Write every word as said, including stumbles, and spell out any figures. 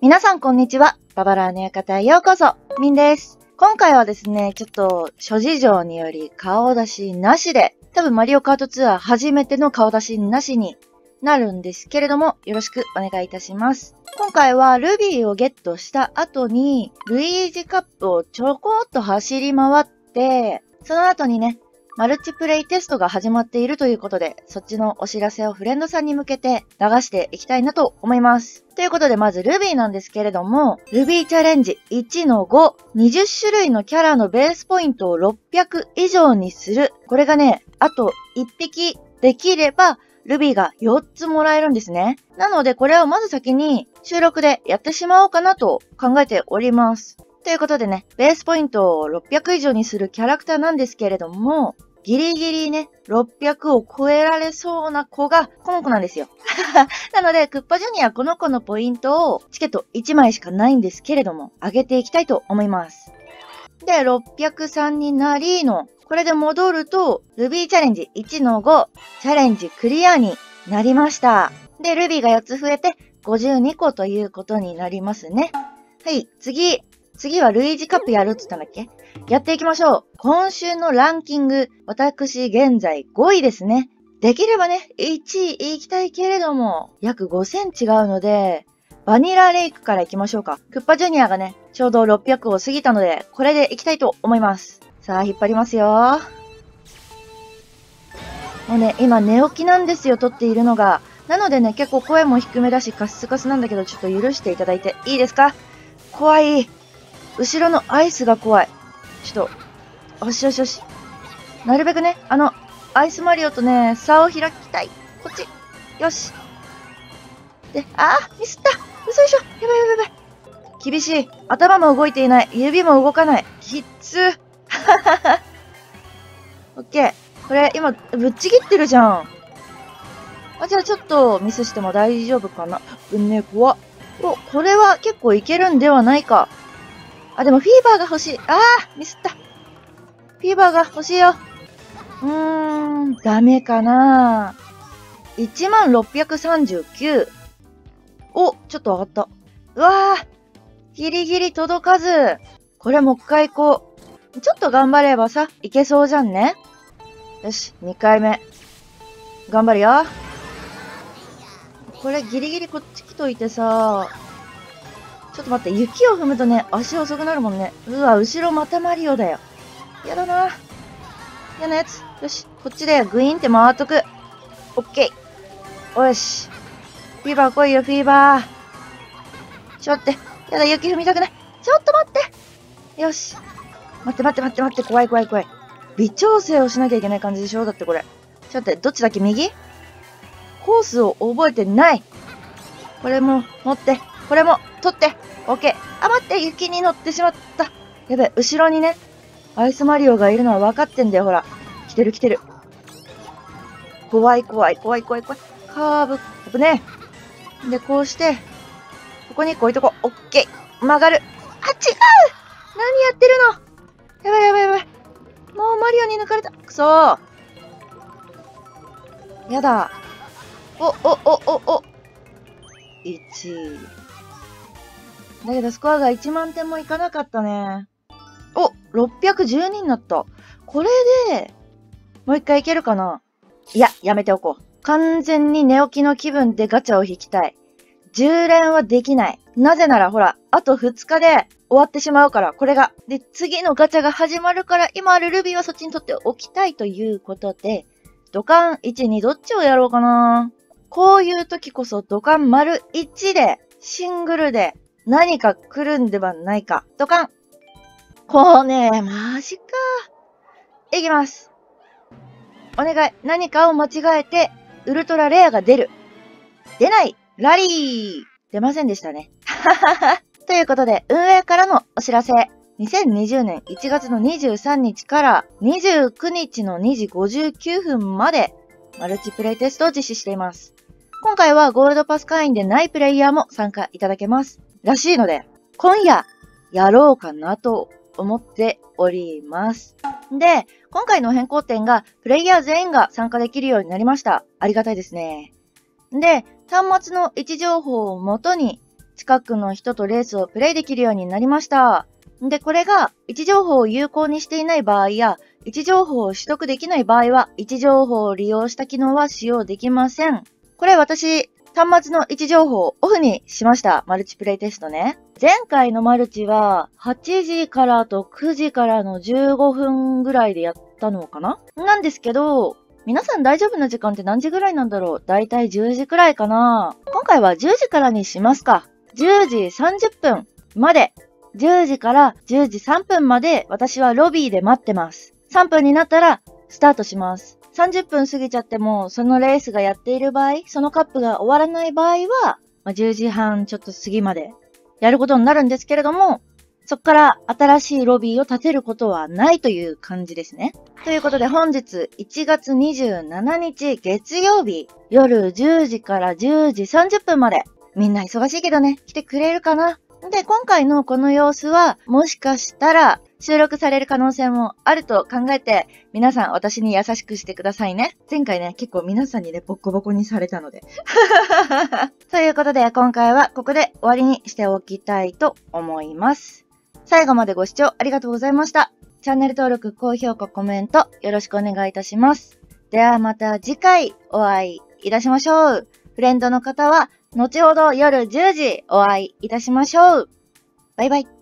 皆さんこんにちは。ババラーの館へようこそ。ミンです。今回はですね、ちょっと諸事情により顔出しなしで、多分マリオカートツアー初めての顔出しなしになるんですけれども、よろしくお願いいたします。今回はルビーをゲットした後に、ルイージカップをちょこっと走り回って、その後にね、マルチプレイテストが始まっているということで、そっちのお知らせをフレンドさんに向けて流していきたいなと思います。ということで、まずルビーなんですけれども、ルビーチャレンジ いちのご、にじゅっしゅるいのキャラのベースポイントをろっぴゃく以上にする。これがね、あといっぴきできれば、ルビーがよっつもらえるんですね。なので、これをまず先に収録でやってしまおうかなと考えております。ということでね、ベースポイントをろっぴゃく以上にするキャラクターなんですけれども、ギリギリね、ろっぴゃくを超えられそうな子がこの子なんですよ。なので、クッパジュニアこの子のポイントをチケットいちまいしかないんですけれども、上げていきたいと思います。で、ろっぴゃくさんになりの、これで戻ると、ルビーチャレンジ いちのご、チャレンジクリアになりました。で、ルビーがよっつ増えてごじゅうにこということになりますね。はい、次。次はルイージカップやるって言ったんだっけ？やっていきましょう。今週のランキング、私現在ごいですね。できればね、いちい行きたいけれども、約ごせん違うので、バニラレイクから行きましょうか。クッパジュニアがね、ちょうどろっぴゃくを過ぎたので、これで行きたいと思います。さあ、引っ張りますよ。もうね、今寝起きなんですよ、撮っているのが。なのでね、結構声も低めだし、カスカスなんだけど、ちょっと許していただいていいですか？怖い。後ろのアイスが怖い。ちょっと、よしよしよし。なるべくね、あの、アイスマリオとね、差を開きたい。こっち。よし。で、あー、ミスった。嘘でしょ。やばいやばいやばい。厳しい。頭も動いていない。指も動かない。きっつー。オッケー。これ、今、ぶっちぎってるじゃん。あ、じゃあちょっとミスしても大丈夫かな。うんね、怖っ。お、これは結構いけるんではないか。あ、でもフィーバーが欲しい。あー、ミスった。フィーバーが欲しいよ。うーん、ダメかな。いちまんろっぴゃくさんじゅうきゅう。お、ちょっと上がった。うわー、ギリギリ届かず。これもう一回行こう。ちょっと頑張ればさ、いけそうじゃんね。よし、にかいめ。頑張るよ。これギリギリこっち来といてさ、ちょっと待って、雪を踏むとね、足遅くなるもんね。うわ、後ろまたマリオだよ。やだな。嫌なやつ。よし、こっちでグイーンって回っとく。オッケー。よし。フィーバー来いよ、フィーバー。ちょっと待って。やだ、雪踏みたくない。ちょっと待って。よし。待って待って待って待って、怖い怖い怖い。微調整をしなきゃいけない感じでしょ？だってこれ。ちょっと待って、どっちだっけ？右？コースを覚えてない。これも持って。これも取って。オッケー。あ、待って、雪に乗ってしまった。やべ、後ろにね、アイスマリオがいるのは分かってんだよ、ほら。来てる来てる。怖い怖い怖い怖い怖い。カーブ、危ねえ。で、こうして、ここに置いとこう。オッケー。曲がる。あ、違う！何やってるの？やばいやばいやばい。もうマリオに抜かれた。くそー。やだ。お、お、お、お、お。いちい。だけどスコアがいちまんてんもいかなかったね。お、ろっぴゃくじゅうにになった。これで、もう一回いけるかな？いや、やめておこう。完全に寝起きの気分でガチャを引きたい。じゅう連はできない。なぜならほら、あとふつかで終わってしまうから、これが。で、次のガチャが始まるから、今あるルビーはそっちにとっておきたいということで、ドカンいちにどっちをやろうかな。こういう時こそドカン丸いちで、シングルで何か来るんではないか。ドカン。こうね、マジか。いきます。お願い。何かを間違えて、ウルトラレアが出る。出ない。ラリー。出ませんでしたね。ということで、運営からのお知らせ。にせんにじゅうねんいちがつのにじゅうさんにちからにじゅうくにちのにじごじゅうきゅうふんまで、マルチプレイテストを実施しています。今回はゴールドパス会員でないプレイヤーも参加いただけます。らしいので、今夜、やろうかなと思っております。で、今回の変更点が、プレイヤー全員が参加できるようになりました。ありがたいですね。で、端末の位置情報をもとに、 近くの人とレースをプレイできるようになりました。で、これが位置情報を有効にしていない場合や、位置情報を取得できない場合は、位置情報を利用した機能は使用できません。これ私、端末の位置情報をオフにしました。マルチプレイテストね。前回のマルチは、はちじからとくじからのじゅうごふんぐらいでやったのかななんですけど、皆さん大丈夫な時間って何時ぐらいなんだろう？だいたいじゅうじくらいかな。今回はじゅうじからにしますか。じゅうじさんじゅっぷんまで。じゅうじからじゅうじさんぷんまで私はロビーで待ってます。さんぷんになったらスタートします。さんじゅっぷん過ぎちゃっても、そのレースがやっている場合、そのカップが終わらない場合は、まあ、じゅうじはんちょっと過ぎまでやることになるんですけれども、そこから新しいロビーを立てることはないという感じですね。ということで本日いちがつにじゅうしちにち月曜日夜じゅうじからじゅうじさんじゅっぷんまで、みんな忙しいけどね、来てくれるかな。で、今回のこの様子はもしかしたら収録される可能性もあると考えて、皆さん私に優しくしてくださいね。前回ね、結構皆さんにね、ボッコボコにされたので。ということで今回はここで終わりにしておきたいと思います。最後までご視聴ありがとうございました。チャンネル登録、高評価、コメントよろしくお願いいたします。ではまた次回お会いいたしましょう。フレンドの方は後ほど夜じゅうじお会いいたしましょう。バイバイ。